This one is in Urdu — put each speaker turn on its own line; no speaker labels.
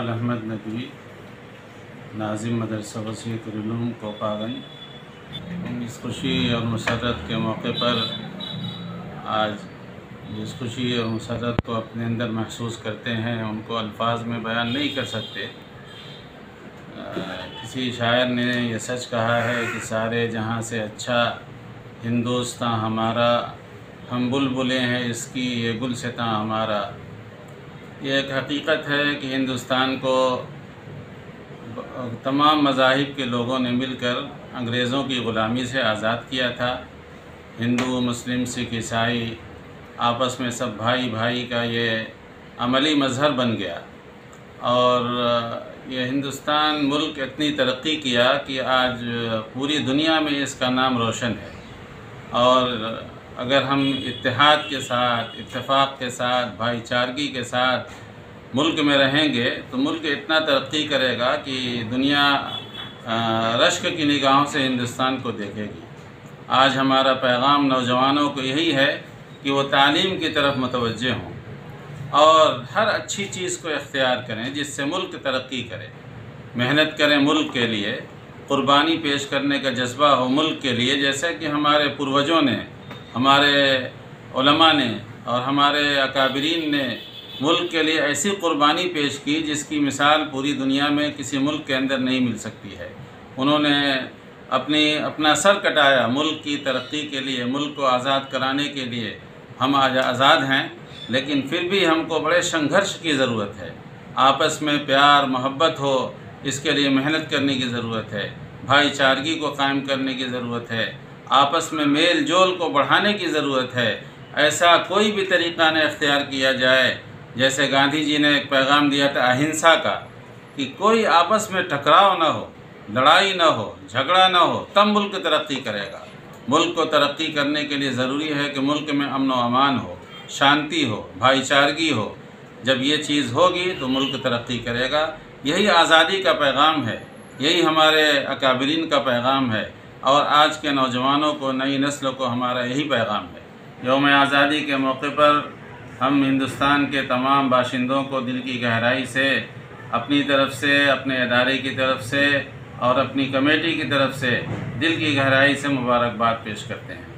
جمال احمد ندوی، ناظم مدرسہ وسیعۃ العلوم کوپاگنج۔ 19 خوشی اور مسرت کے موقع پر آج جس خوشی اور مسرت کو اپنے اندر محسوس کرتے ہیں ان کو الفاظ میں بیان نہیں کر سکتے۔ کسی شاعر نے یہ سچ کہا ہے کہ سارے جہاں سے اچھا ہندوستاں ہمارا، ہم بلبلیں ہیں اس کی یہ گلستاں ہمارا۔ یہ ایک حقیقت ہے کہ ہندوستان کو تمام مذاہب کے لوگوں نے مل کر انگریزوں کی غلامی سے آزاد کیا تھا۔ ہندو، مسلم، سکھ، عیسائی آپس میں سب بھائی بھائی کا یہ عملی مظہر بن گیا، اور یہ ہندوستان ملک اتنی ترقی کیا کہ آج پوری دنیا میں اس کا نام روشن ہے۔ اور اگر ہم اتحاد کے ساتھ، اتفاق کے ساتھ، بھائی چارگی کے ساتھ ملک میں رہیں گے تو ملک اتنا ترقی کرے گا کہ دنیا رشک کی نگاہوں سے ہندوستان کو دیکھے گی۔ آج ہمارا پیغام نوجوانوں کو یہی ہے کہ وہ تعلیم کی طرف متوجہ ہوں اور ہر اچھی چیز کو اختیار کریں جس سے ملک ترقی کرے، محنت کریں ملک کے لیے، قربانی پیش کرنے کا جذبہ ہو ملک کے لیے، جیسے کہ ہمارے پروجوں نے، ہمارے علماء نے اور ہمارے اکابرین نے ملک کے لیے ایسی قربانی پیش کی جس کی مثال پوری دنیا میں کسی ملک کے اندر نہیں مل سکتی ہے۔ انہوں نے اپنا سر کٹایا ملک کی ترقی کے لیے، ملک کو آزاد کرانے کے لیے۔ ہم آج آزاد ہیں، لیکن پھر بھی ہم کو بڑے سنگھرش کی ضرورت ہے۔ آپس میں پیار محبت ہو، اس کے لیے محنت کرنے کی ضرورت ہے، بھائی چارگی کو قائم کرنے کی ضرورت ہے، آپس میں میل جول کو بڑھانے کی ضرورت ہے۔ ایسا کوئی بھی طریقہ نہ اختیار کیا جائے، جیسے گاندھی جی نے ایک پیغام دیا تھا اہنسا کا، کہ کوئی آپس میں ٹکراؤ نہ ہو، لڑائی نہ ہو، جھگڑا نہ ہو، تب ملک ترقی کرے گا۔ ملک کو ترقی کرنے کے لیے ضروری ہے کہ ملک میں امن و امان ہو، شانتی ہو، بھائی چارگی ہو۔ جب یہ چیز ہوگی تو ملک ترقی کرے گا۔ یہی آزادی کا پیغام ہے، یہی ہمارے اکابرین کا پیغام ہے، اور آج کے نوجوانوں کو، نئی نسل کو ہمارا یہی پیغام ہے۔ یوم آزادی کے موقع پر ہم ہندوستان کے تمام باشندوں کو دل کی گہرائی سے، اپنی طرف سے، اپنے ادارے کی طرف سے اور اپنی کمیٹی کی طرف سے دل کی گہرائی سے مبارکباد پیش کرتے ہیں۔